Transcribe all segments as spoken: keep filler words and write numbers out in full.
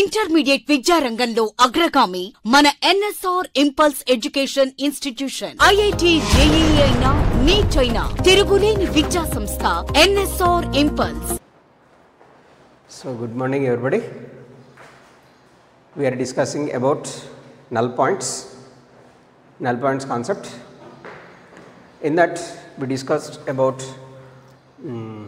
Intermediate విద్యా రంగంలో అగ్రగామి మన NSR Impulse education institution. IIT JEE అయినా నీట్ అయినా తిరుగులేని విద్యా సంస్థ NSR Impulse. So good morning everybody. We are discussing about null points, null points concept. In that we discussed about um,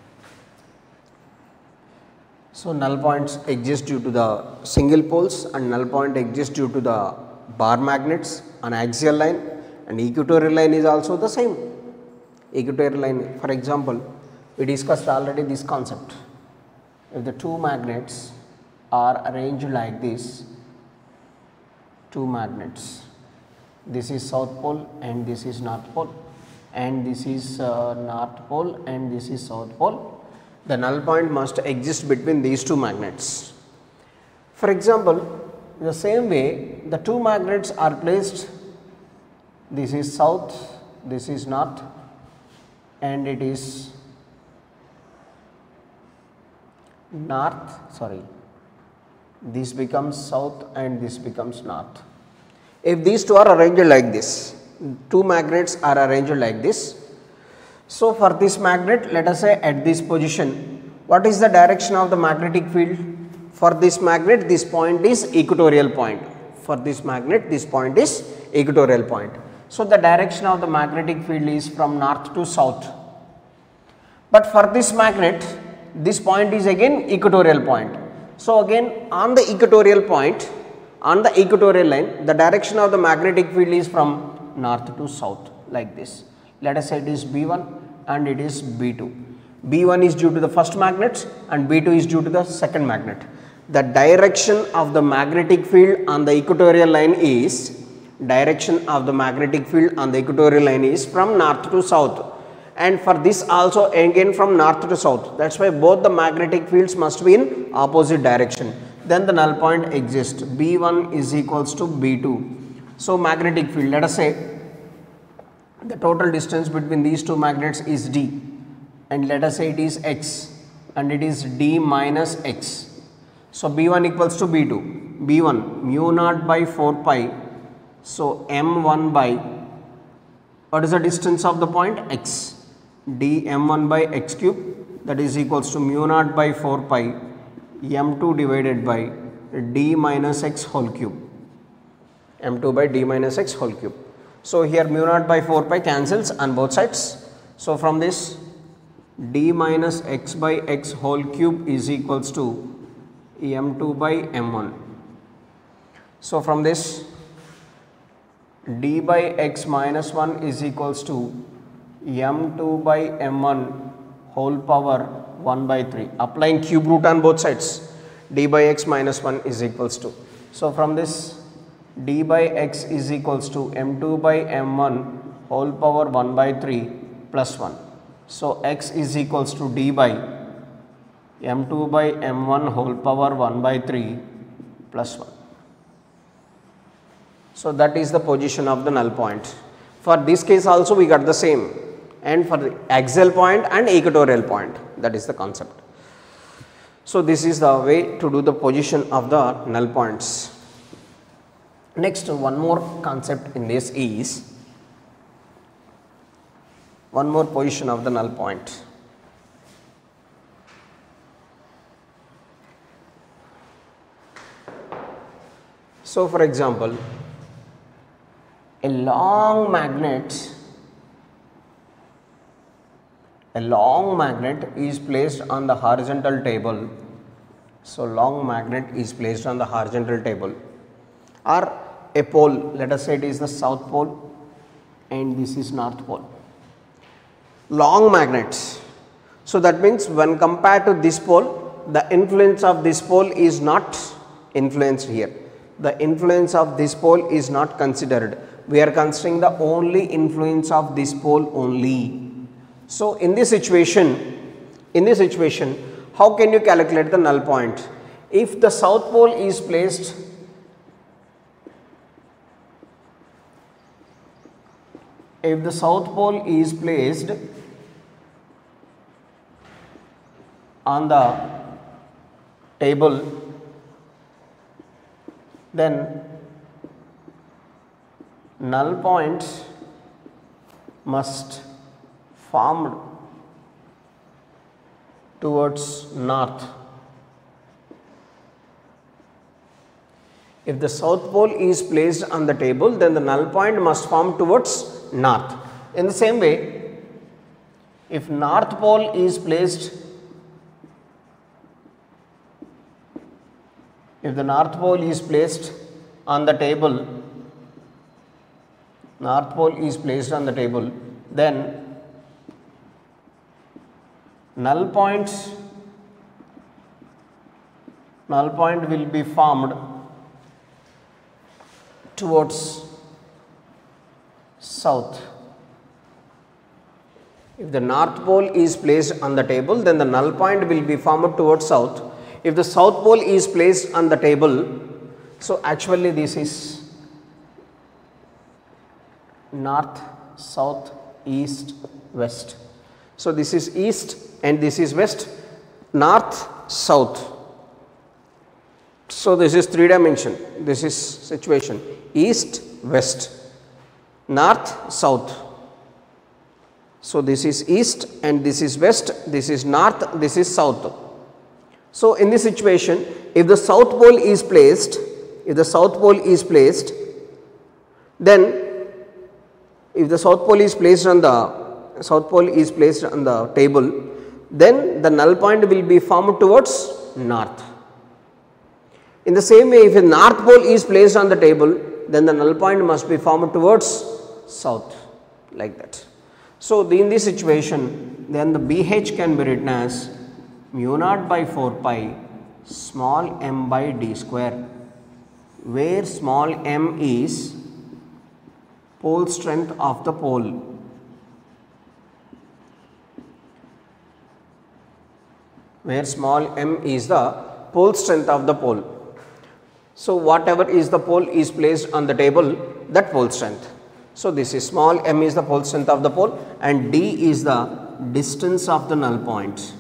so null points exist due to the single poles and null point exists due to the bar magnets on axial line, and equatorial line is also the same. Equatorial line, for example, we discussed already this concept. If the two magnets are arranged like this, two magnets, this is south pole and this is north pole, and this is uh, north pole and this is south pole, the null point must exist between these two magnets. For example, the same way the two magnets are placed, this is south, this is north, and it is north, sorry, this becomes south and this becomes north. If these two are arranged like this, two magnets are arranged like this. So for this magnet, let us say at this position, what is the direction of the magnetic field? For this magnet, this point is equatorial point. For this magnet, this point is equatorial point. So the direction of the magnetic field is from north to south. But for this magnet, this point is again equatorial point. So again on the equatorial point, on the equatorial line, the direction of the magnetic field is from north to south like this. Let us say it is B one and it is B two. B one is due to the first magnet and B two is due to the second magnet. The direction of the magnetic field on the equatorial line is, direction of the magnetic field on the equatorial line is from north to south. And for this also again from north to south. That is why both the magnetic fields must be in opposite direction. Then the null point exists. B one is equals to B two. So magnetic field, let us say the total distance between these two magnets is D, and let us say it is X, and it is D minus X. So B one equals to B two. B one mu naught by four pi. So M one by, what is the distance of the point? X. D m one by x cube, that is equals to mu naught by four pi m two divided by d minus x whole cube, m two by d minus x whole cube. So here mu naught by four pi cancels on both sides. So from this, d minus x by x whole cube is equals to m two by m one. So from this, d by x minus one is equals to m two by m one whole power one by three, applying cube root on both sides. D by x minus one is equals to, so from this, d by x is equals to m two by m one whole power one by three plus one. So x is equals to d by m two by m one whole power one by three plus one. So that is the position of the null point. For this case also we got the same, and for the axial point and equatorial point, that is the concept. So this is the way to do the position of the null points. Next, one more concept in this is, one more position of the null point. So for example, a long magnet A long magnet is placed on the horizontal table. So long magnet is placed on the horizontal table, or a pole, let us say it is the south pole and this is north pole. Long magnets. So that means when compared to this pole, the influence of this pole is not influenced here. The influence of this pole is not considered. We are considering the only influence of this pole only. So in this situation, in this situation, how can you calculate the null point? If the south pole is placed, if the south pole is placed on the table then null point must formed towards north. If the south pole is placed on the table, then the null point must form towards north. In the same way, if north pole is placed, if the north pole is placed on the table, north pole is placed on the table, then null point, null point will be formed towards south. If the north pole is placed on the table, then the null point will be formed towards south. If the south pole is placed on the table, so actually this is north, south, east, west. So this is east and this is west, north, south. So this is three dimension, this is situation, east, west, north, south. So this is east and this is west, this is north, this is south. So in this situation, if the south pole is placed, if the south pole is placed, then if the south pole is placed on the south pole is placed on the table, then the null point will be formed towards north. In the same way, if a north pole is placed on the table, then the null point must be formed towards south, like that. So in this situation, then the B H can be written as mu naught by four pi small m by d square, where small m is pole strength of the pole. Where small m is the pole strength of the pole. So whatever is the pole is placed on the table, that pole strength. So this is small m is the pole strength of the pole and d is the distance of the null point.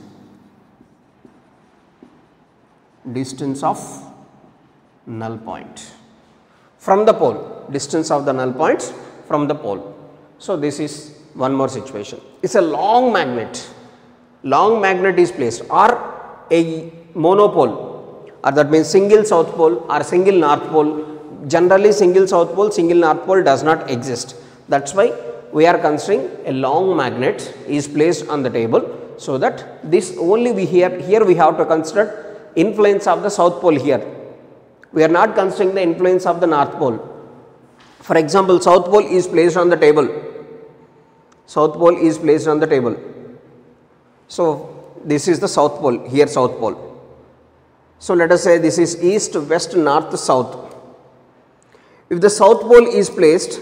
Distance of null point from the pole, distance of the null points from the pole. So this is one more situation. It's a long magnet, long magnet is placed, or a monopole, or that means single south pole or single north pole. Generally single south pole, single north pole does not exist. That's why we are considering a long magnet is placed on the table, so that this only we here, here we have to consider influence of the south pole here. We are not considering the influence of the north pole. For example, south pole is placed on the table. South pole is placed on the table. So this is the south pole, here south pole. So let us say this is east, west, north, south. If the south pole is placed,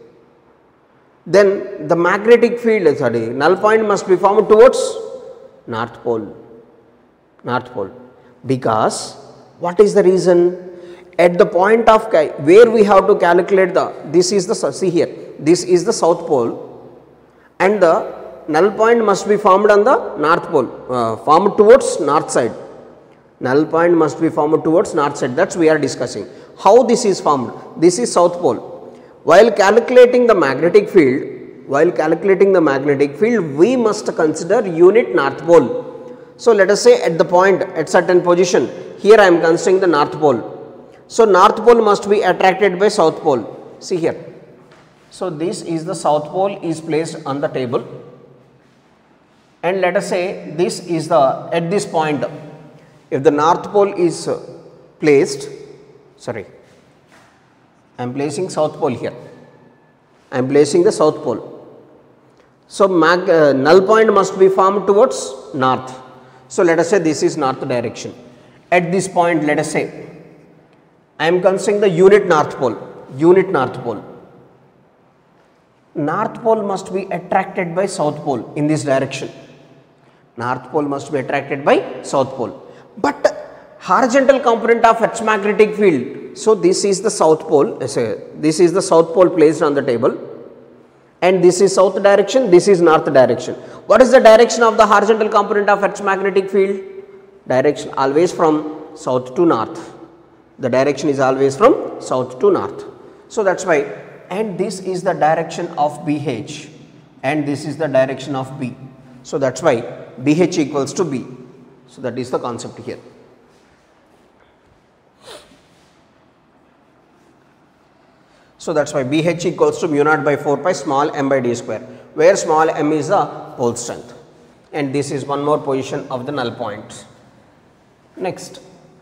then the magnetic field, sorry, null point must be formed towards north pole, north pole. Because what is the reason? At the point of where we have to calculate the, this is the, see here, this is the south pole and the null point must be formed on the north pole, uh, formed towards north side. Null point must be formed towards north side, that is we are discussing. How this is formed? This is south pole. While calculating the magnetic field, while calculating the magnetic field, we must consider unit north pole. So let us say at the point, at certain position, here I am considering the north pole. So north pole must be attracted by south pole. See here. So this is the south pole is placed on the table, and let us say this is the, at this point, if the north pole is placed, sorry, I am placing south pole here, I am placing the south pole. So mag, uh, null point must be formed towards north. So let us say this is north direction. At this point, let us say I am considering the unit north pole, unit north pole. North pole must be attracted by south pole in this direction. North pole must be attracted by south pole. But horizontal component of Earth's magnetic field, so this is the south pole, this is the south pole placed on the table, and this is south direction, this is north direction. What is the direction of the horizontal component of Earth's magnetic field? Direction always from south to north. The direction is always from south to north. So that's why, and this is the direction of B H and this is the direction of B. So that's why B H equals to B. So that is the concept here. So that's why B H equals to mu naught by four pi small m by d square, where small m is the pole strength, and this is one more position of the null point. Next,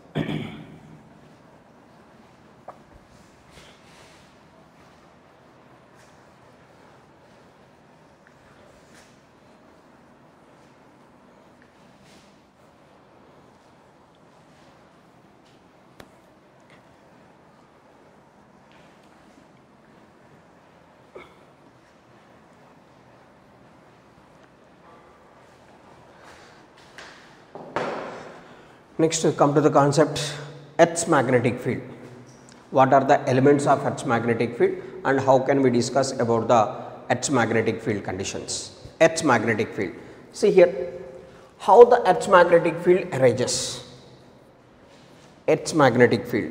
Next, come to the concept Earth's magnetic field. What are the elements of Earth's magnetic field and how can we discuss about the Earth's magnetic field conditions? Earth's magnetic field. See here, how the Earth's magnetic field arises. Earth's magnetic field.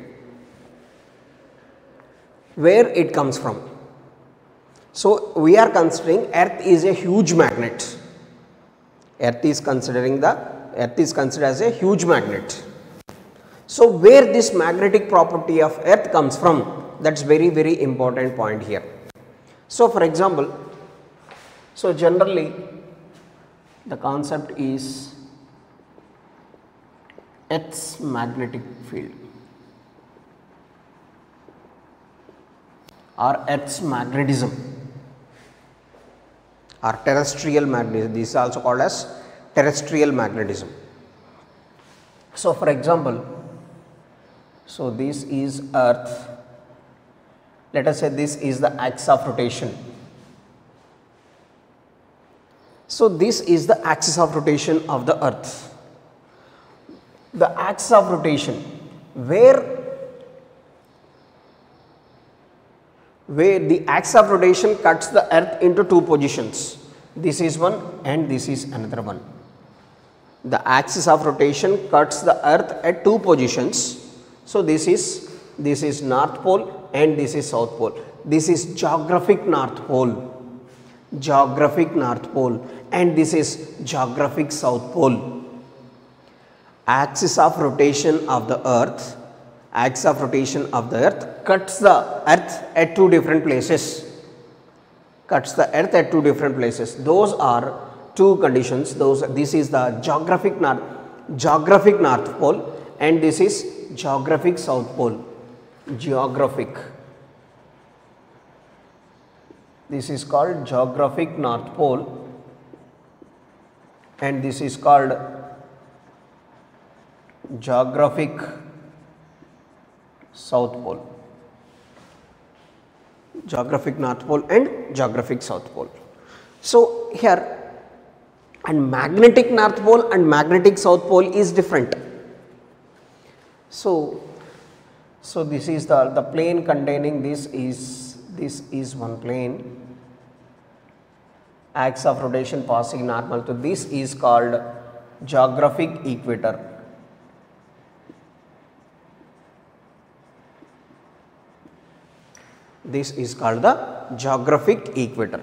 Where it comes from? So, we are considering Earth is a huge magnet. Earth is considering the Earth is considered as a huge magnet. So, where this magnetic property of Earth comes from, that is very very important point here. So, for example, so generally the concept is Earth's magnetic field or Earth's magnetism or terrestrial magnetism. This is also called as terrestrial magnetism. So, for example, so this is Earth, let us say this is the axis of rotation. So, this is the axis of rotation of the Earth. The axis of rotation where where the axis of rotation cuts the Earth into two positions. This is one and this is another one. The axis of rotation cuts the Earth at two positions. So, this is this is North Pole and this is South Pole. This is geographic North Pole, geographic North Pole, and this is geographic South Pole. Axis of rotation of the Earth, axis of rotation of the Earth cuts the Earth at two different places. Cuts the Earth at two different places. Those are two conditions. Those this is the geographic north geographic North Pole and this is geographic South Pole. Geographic. This is called geographic North Pole and this is called geographic South Pole. Geographic North Pole and geographic South Pole. So, here and magnetic North Pole and magnetic South Pole is different. So, so this is the, the plane containing this is this is one plane, axis of rotation passing normal to this is called geographic equator. This is called the geographic equator.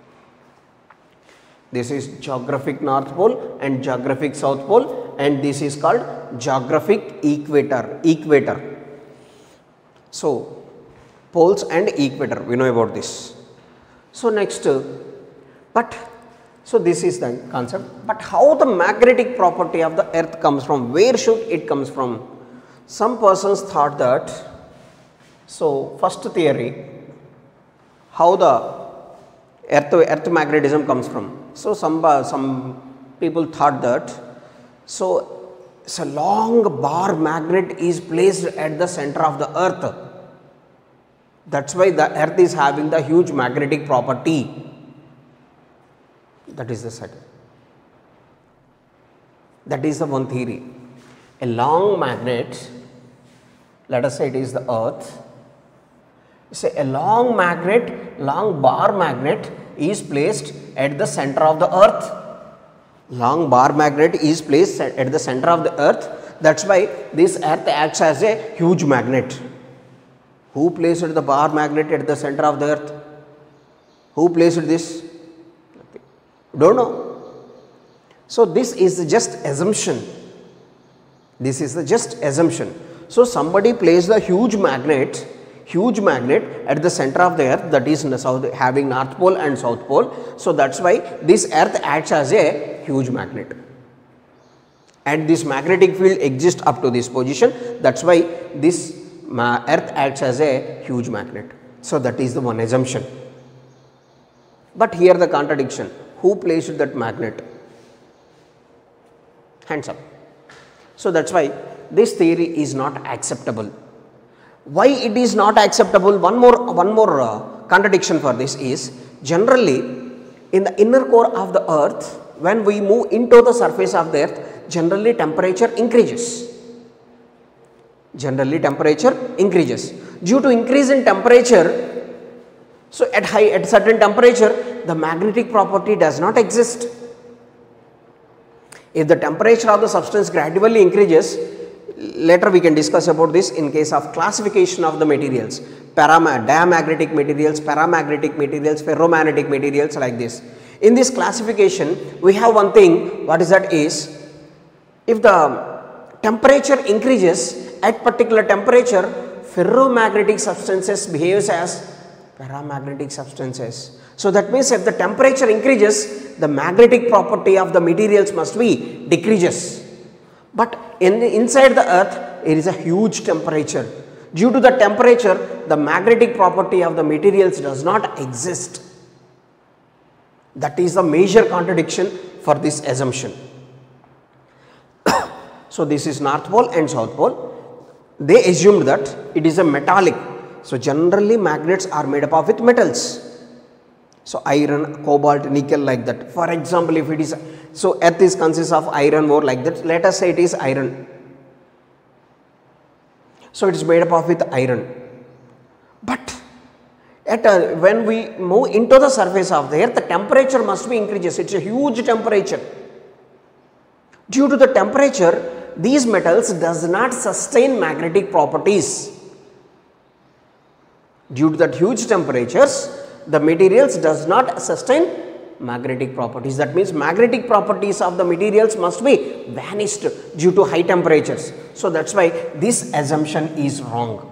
This is geographic North Pole and geographic South Pole and this is called geographic equator, equator. So, poles and equator, we know about this. So, next, uh, but, so this is the concept, but how the magnetic property of the Earth comes from, where should it comes from? Some persons thought that, so first theory, how the Earth, earth magnetism comes from. So, some, uh, some people thought that, so, so a long bar magnet is placed at the center of the Earth. That is why the Earth is having the huge magnetic property. That is the set. That is the one theory. A long magnet, let us say it is the Earth. Say a long magnet, long bar magnet is placed at the center of the Earth. Long bar magnet is placed at the center of the Earth. That is why this Earth acts as a huge magnet. Who placed the bar magnet at the center of the earth? Who placed this? Don't know. So this is just assumption. This is the just assumption. So somebody placed a huge magnet, huge magnet at the center of the earth, that is in the south, having north pole and south pole. So that's why this earth acts as a huge magnet. And this magnetic field exists up to this position. That's why this earth acts as a huge magnet. So that is the one assumption. But here the contradiction. Who placed that magnet? Hands up. So that's why this theory is not acceptable. Why it is not acceptable? One more, one more uh, contradiction for this is, generally in the inner core of the earth, when we move into the surface of the earth, generally temperature increases. Generally temperature increases. Due to increase in temperature, so at high, at certain temperature, the magnetic property does not exist. If the temperature of the substance gradually increases, later we can discuss about this in case of classification of the materials, Param diamagnetic materials, paramagnetic materials, ferromagnetic materials, like this. In this classification, we have one thing, what is that is, if the temperature increases, at particular temperature, ferromagnetic substances behaves as paramagnetic substances. So that means if the temperature increases, the magnetic property of the materials must be decreases. But in the, inside the earth, it is a huge temperature. Due to the temperature, the magnetic property of the materials does not exist. That is the major contradiction for this assumption. So this is north pole and south pole. They assumed that it is a metallic. So generally magnets are made up of with metals. So iron, cobalt, nickel, like that. For example, if it is, so earth is consists of iron ore, like that. Let us say it is iron. So it is made up of with iron. But at a, when we move into the surface of the earth, the temperature must be increases. It is a huge temperature. Due to the temperature, these metals does not sustain magnetic properties. Due to that huge temperatures, the materials does not sustain magnetic properties. That means magnetic properties of the materials must be vanished due to high temperatures. So that's why this assumption is wrong.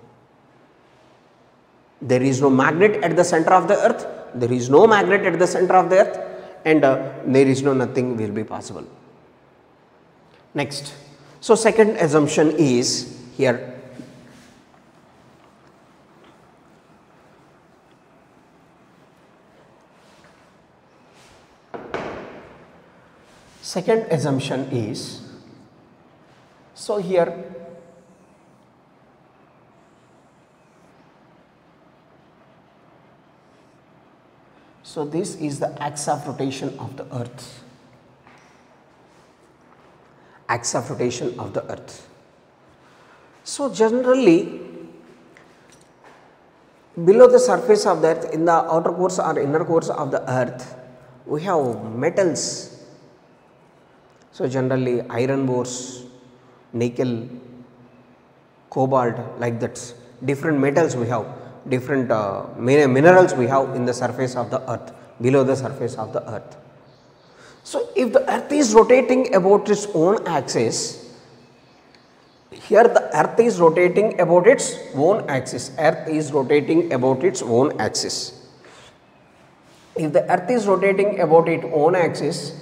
There is no magnet at the center of the earth. There is no magnet at the center of the earth, and uh, there is no nothing will be possible. Next. So second assumption is here. Second assumption is, so here so this is the axis of rotation of the earth. Axis of rotation of the earth. So generally below the surface of the earth, in the outer cores or inner cores of the earth, we have metals. So generally iron ores, nickel, cobalt, like that. Different metals we have, different uh, minerals we have in the surface of the earth, below the surface of the earth. So if the earth is rotating about its own axis, here the earth is rotating about its own axis, earth is rotating about its own axis. If the earth is rotating about its own axis,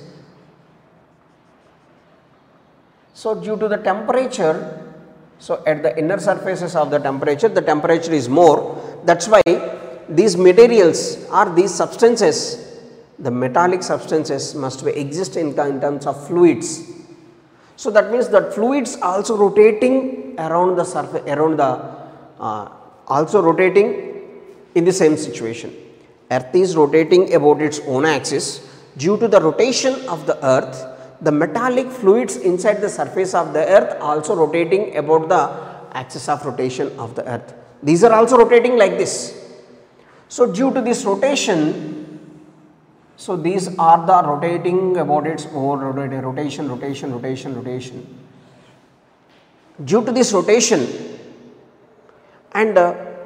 so due to the temperature, so at the inner surfaces of the temperature, the temperature is more. That's why these materials or these substances, the metallic substances must be exist in, in terms of fluids. So that means that fluids also rotating around the surface, around the, uh, also rotating in the same situation. Earth is rotating about its own axis. Due to the rotation of the earth, the metallic fluids inside the surface of the earth also rotating about the axis of rotation of the earth. These are also rotating like this. So due to this rotation, so these are the rotating about its own rotation, rotation, rotation, rotation. Due to this rotation, and uh,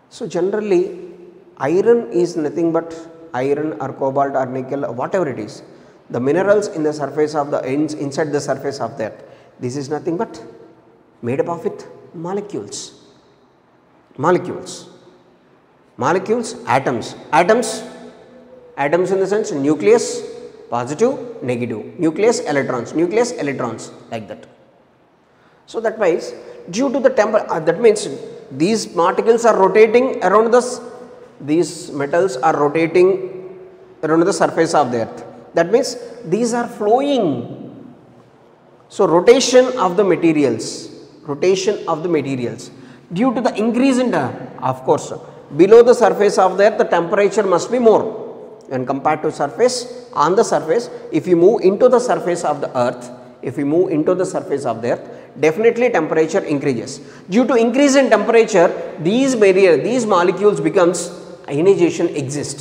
So generally iron is nothing but iron or cobalt or nickel or whatever it is, the minerals in the surface of the ends inside the surface of the earth, this is nothing but made up of with molecules, molecules, molecules, atoms, atoms, atoms in the sense nucleus, positive, negative, nucleus, electrons, nucleus, electrons, like that. So that means due to the temper, uh, that means these particles are rotating around the, these metals are rotating around the surface of the earth. That means these are flowing. So rotation of the materials, rotation of the materials due to the increase in the, of course, below the surface of the earth the temperature must be more when compared to surface. On the surface, if you move into the surface of the earth, if you move into the surface of the earth, definitely temperature increases. Due to increase in temperature, these barrier, these molecules becomes ionization exist.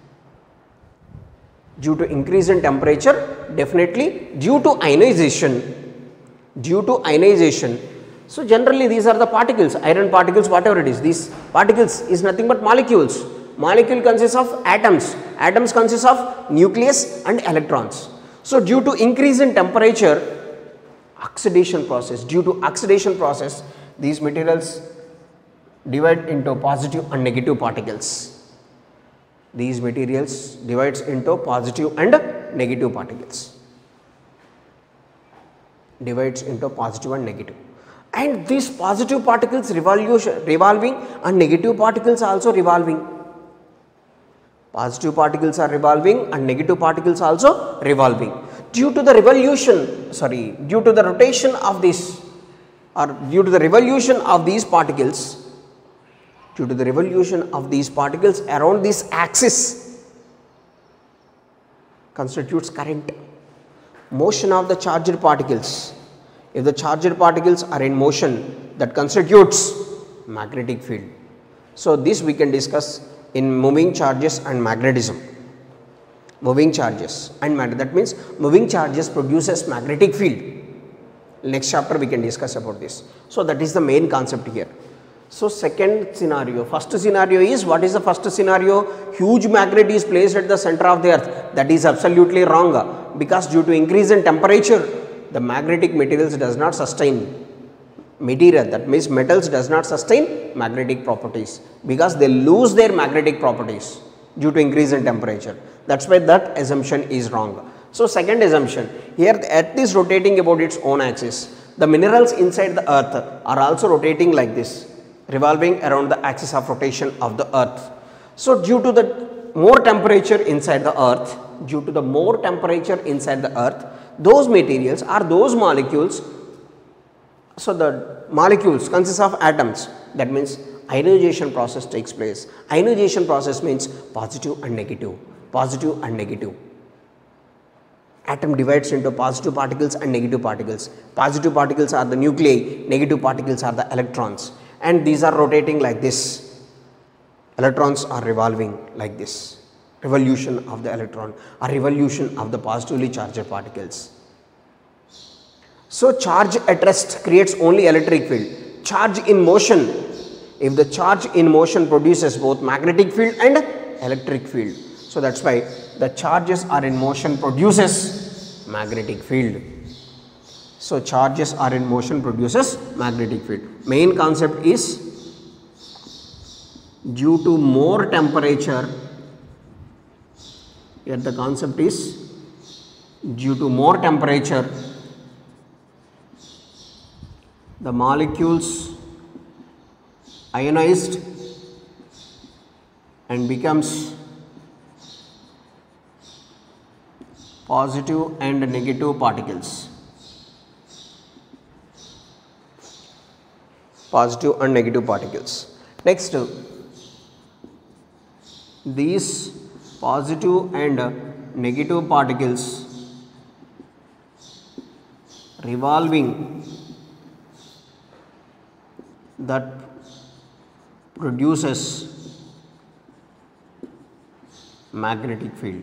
Due to increase in temperature, definitely due to ionization, due to ionization. So generally these are the particles, iron particles, whatever it is, these particles is nothing but molecules. Molecule consists of atoms, atoms consist of nucleus and electrons. So due to increase in temperature, oxidation process, due to oxidation process, these materials divide into positive and negative particles. These materials divides into positive and negative particles, divides into positive and negative. And these positive particles revolution, revolving and negative particles also revolving. Positive particles are revolving and negative particles also revolving. Due to the revolution, sorry, due to the rotation of this or due to the revolution of these particles, due to the revolution of these particles around this axis constitutes current. Motion of the charged particles. If the charged particles are in motion, that constitutes magnetic field. So this we can discuss in moving charges and magnetism. Moving charges and magnet, that means moving charges produces magnetic field. Next chapter we can discuss about this. So that is the main concept here. So second scenario, first scenario is, what is the first scenario? Huge magnet is placed at the center of the earth. That is absolutely wrong, because due to increase in temperature, the magnetic materials does not sustain material, that means metals does not sustain magnetic properties, because they lose their magnetic properties due to increase in temperature. That is why that assumption is wrong. So second assumption, here the earth is rotating about its own axis. The minerals inside the earth are also rotating like this, revolving around the axis of rotation of the earth. So due to the more temperature inside the earth, due to the more temperature inside the earth, those materials or those molecules, so the molecules consist of atoms, that means ionization process takes place. Ionization process means positive and negative, positive and negative. Atom divides into positive particles and negative particles. Positive particles are the nuclei, negative particles are the electrons, and these are rotating like this. Electrons are revolving like this. Revolution of the electron or revolution of the positively charged particles. So charge at rest creates only electric field. Charge in motion, if the charge in motion produces both magnetic field and electric field. So that is why the charges are in motion produces magnetic field. So charges are in motion produces magnetic field. Main concept is, due to more temperature, here the concept is, due to more temperature, the molecules ionized and becomes positive and negative particles. Positive and negative particles. Next, these positive and negative particles revolving, that produces magnetic field,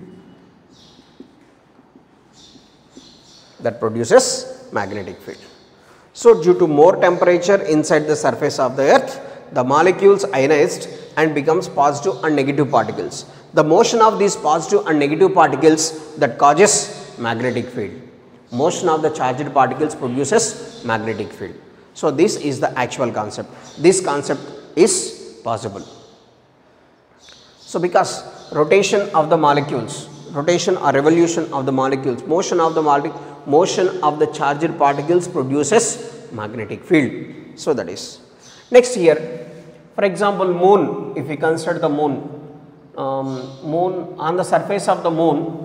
that produces magnetic field. So due to more temperature inside the surface of the earth, the molecules ionized and becomes positive and negative particles. The motion of these positive and negative particles that causes magnetic field. Motion of the charged particles produces magnetic field. So, this is the actual concept. This concept is possible. So, because rotation of the molecules, rotation or revolution of the molecules, motion of the molecule, motion of the charged particles produces magnetic field. So, that is. Next here, for example, moon, if we consider the moon, um, moon on the surface of the moon,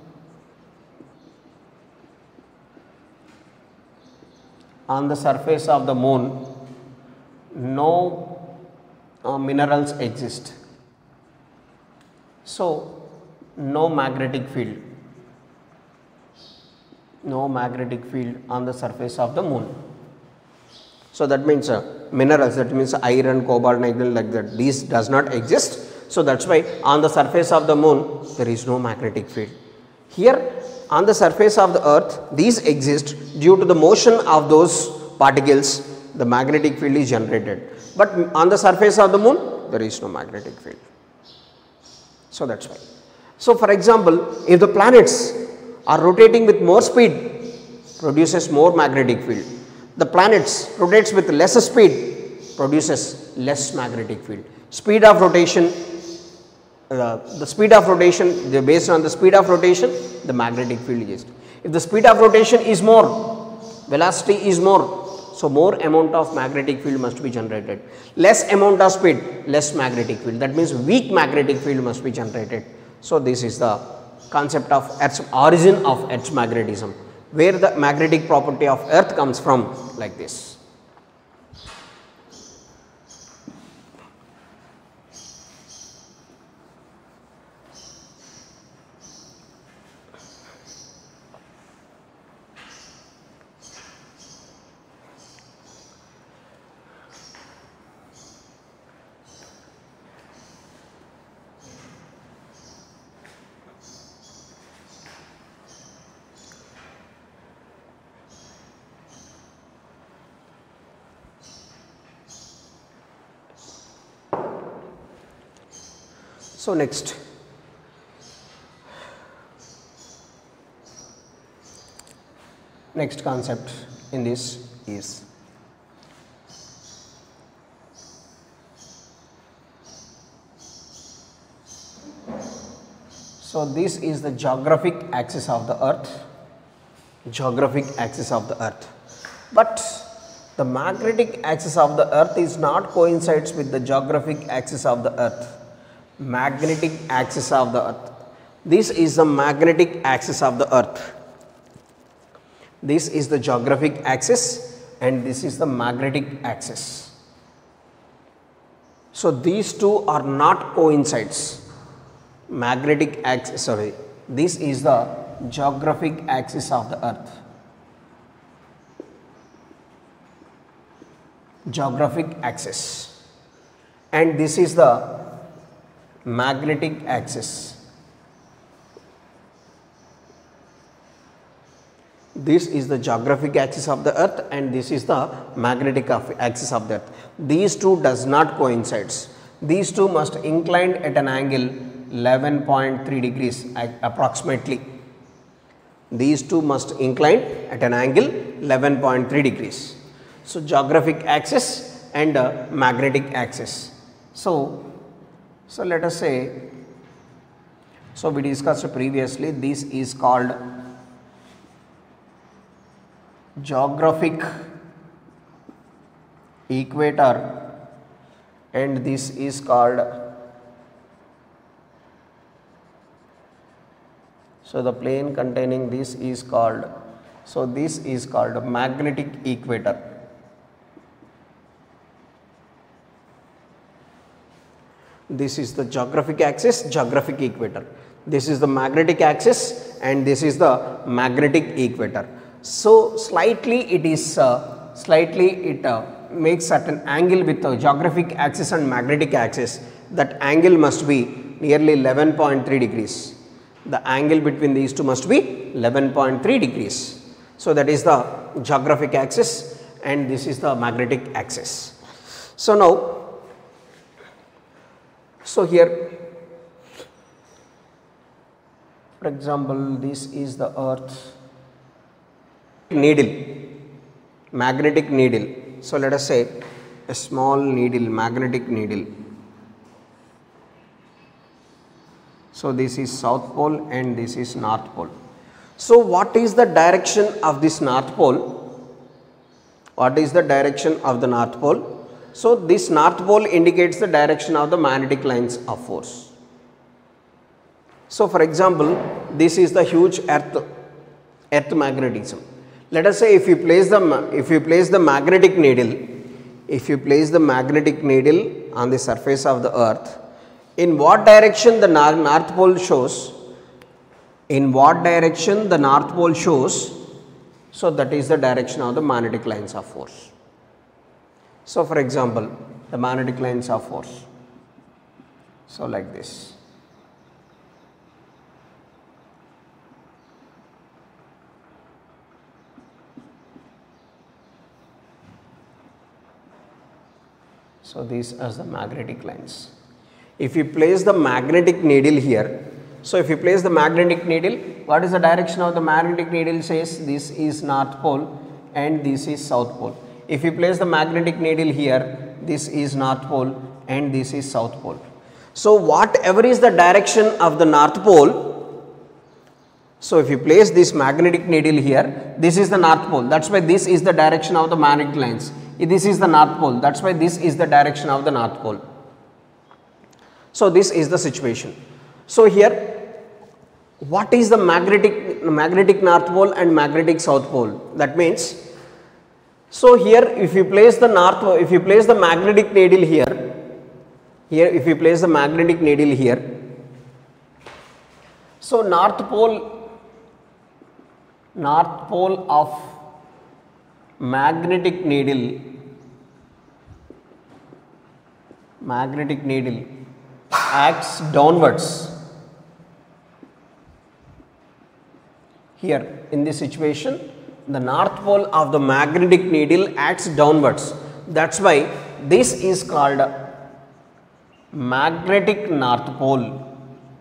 on the surface of the moon, no uh, minerals exist. So, no magnetic field, no magnetic field on the surface of the moon. So, that means uh, minerals, that means iron, cobalt, nickel, like that, these does not exist. So, that is why on the surface of the moon there is no magnetic field. Here on the surface of the earth these exist, due to the motion of those particles the magnetic field is generated, but on the surface of the moon there is no magnetic field. So, that is why. So, for example, if the planets are rotating with more speed, produces more magnetic field. The planets rotates with less speed, produces less magnetic field. Speed of rotation, uh, the speed of rotation, they based on the speed of rotation, the magnetic field is. If the speed of rotation is more, velocity is more, so more amount of magnetic field must be generated. Less amount of speed, less magnetic field. That means weak magnetic field must be generated. So, this is the concept of Earth's origin of Earth's magnetism, where the magnetic property of Earth comes from, like this. So, next, next concept in this is so this is the geographic axis of the earth, geographic axis of the earth, but the magnetic axis of the earth is not coincides with the geographic axis of the earth. Magnetic axis of the earth, this is the magnetic axis of the earth, this is the geographic axis and this is the magnetic axis. So, these two are not coincides. Magnetic axis, sorry, this is the geographic axis of the earth, geographic axis, and this is the magnetic axis. This is the geographic axis of the earth and this is the magnetic axis of the earth. These two does not coincides. These two must incline at an angle eleven point three degrees approximately. These two must incline at an angle eleven point three degrees. So, geographic axis and uh, magnetic axis. So, So, let us say, so we discussed previously, this is called geographic equator and this is called, so the plane containing this is called, so this is called magnetic equator. This is the geographic axis, geographic equator. This is the magnetic axis and this is the magnetic equator. So, slightly it is uh, slightly it uh, makes certain angle with the geographic axis and magnetic axis. That angle must be nearly eleven point three degrees. The angle between these two must be eleven point three degrees. So, that is the geographic axis and this is the magnetic axis. So, now So here, for example, this is the earth needle, magnetic needle. So let us say a small needle, magnetic needle. So this is south pole and this is north pole. So what is the direction of this north pole? What is the direction of the north pole? So this north pole indicates the direction of the magnetic lines of force. So for example, this is the huge earth, earth magnetism. Let us say if you place the, if you place the magnetic needle, if you place the magnetic needle on the surface of the earth, in what direction the north pole shows, in what direction the north pole shows, so that is the direction of the magnetic lines of force. So for example, the magnetic lines of force, so like this. So these are the magnetic lines. If you place the magnetic needle here, so if you place the magnetic needle, what is the direction of the magnetic needle? Says this is north pole and this is south pole. If you place the magnetic needle here, this is north pole and this is south pole. So whatever is the direction of the north pole, so if you place this magnetic needle here, this is the north pole. That's why this is the direction of the magnetic lines. This is the north pole. That's why this is the direction of the north pole. So this is the situation. So here, what is the magnetic magnetic north pole and magnetic south pole? That means, so here if you place the north, if you place the magnetic needle here, here if you place the magnetic needle here, so north pole, north pole of magnetic needle, magnetic needle acts downwards. Here in this situation, the north pole of the magnetic needle acts downwards. That's why this is called magnetic north pole,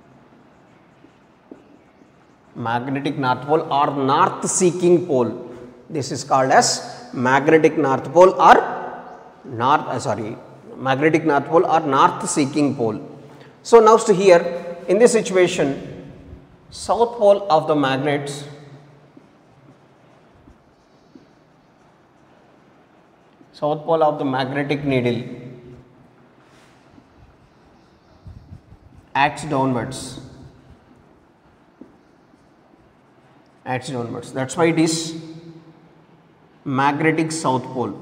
magnetic north pole or north seeking pole. This is called as magnetic north pole or north, uh, sorry, magnetic north pole or north seeking pole. So now to here, in this situation, south pole of the magnets, south pole of the magnetic needle acts downwards, acts downwards. That's why it is magnetic south pole.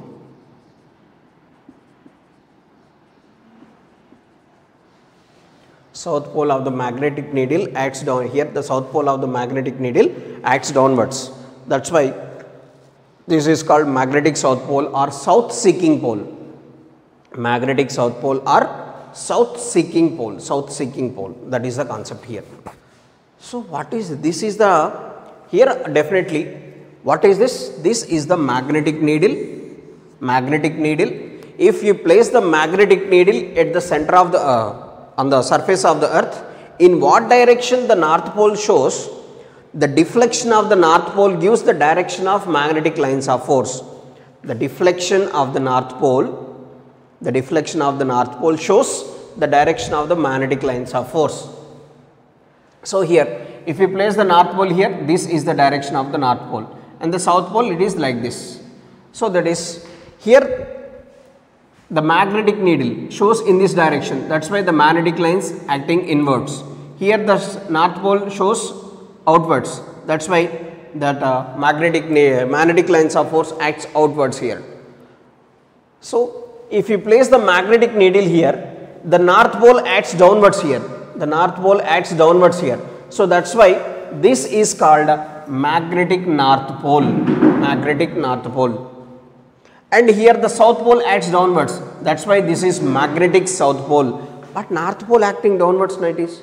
South pole of the magnetic needle acts down. Here the south pole of the magnetic needle acts downwards. That's why this is called magnetic south pole or south seeking pole. Magnetic south pole or south seeking pole, south seeking pole. That is the concept here. So what is this? Is the here definitely what is this? This is the magnetic needle. Magnetic needle. If you place the magnetic needle at the center of the uh, on the surface of the earth, in what direction the north pole shows, the deflection of the north pole gives the direction of magnetic lines of force. The deflection of the north pole, the deflection of the north pole shows the direction of the magnetic lines of force. So here, if you place the north pole here, this is the direction of the north pole, and the south pole it is like this. So that is here the magnetic needle shows in this direction. That's why the magnetic lines acting inwards. Here the north pole shows outwards. That's why that uh, magnetic magnetic lines of force acts outwards here. So if you place the magnetic needle here, the north pole acts downwards here. The north pole acts downwards here. So that's why this is called magnetic north pole. Magnetic north pole. And here the south pole acts downwards. That's why this is magnetic south pole. But north pole acting downwards, no, it is.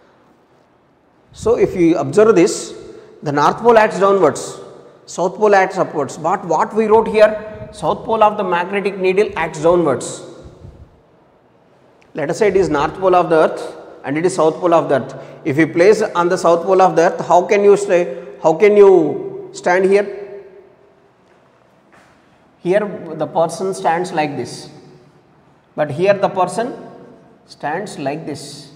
So if you observe this, the north pole acts downwards, south pole acts upwards. But what we wrote here, south pole of the magnetic needle acts downwards. Let us say it is north pole of the earth and it is south pole of the earth. If you place on the south pole of the earth, how can you stay, how can you stand here? Here the person stands like this, but here the person stands like this.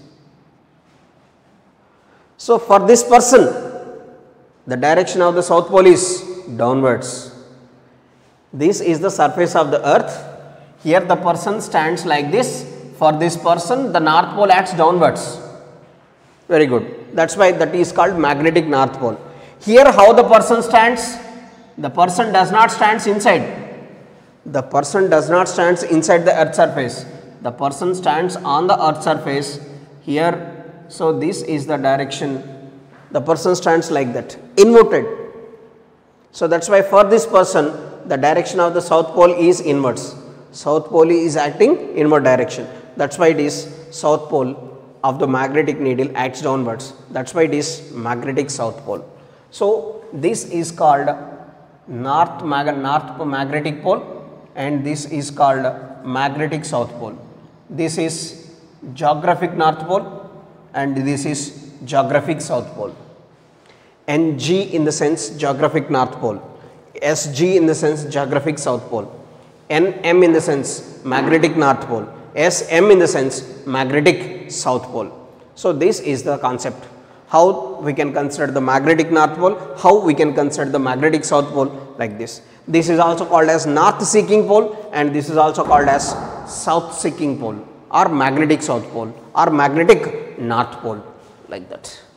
So for this person, the direction of the south pole is downwards. This is the surface of the earth. Here the person stands like this. For this person, the north pole acts downwards. Very good. That is why that is called magnetic north pole. Here how the person stands? The person does not stand inside. The person does not stand inside the earth surface. The person stands on the earth surface here. So this is the direction. The person stands like that, inverted. So that is why for this person, the direction of the south pole is inwards. South pole is acting inward direction. That is why it is south pole of the magnetic needle acts downwards. That is why it is magnetic south pole. So this is called north, mag north magnetic pole, and this is called magnetic south pole. This is geographic north pole and this is geographic south pole. N G in the sense geographic north pole, S G in the sense geographic south pole, N M in the sense magnetic north pole, S M in the sense magnetic south pole. So this is the concept, how we can consider the magnetic north pole, how we can consider the magnetic south pole like this. This is also called as north seeking pole and this is also called as south seeking pole or magnetic south pole or magnetic north pole, like that.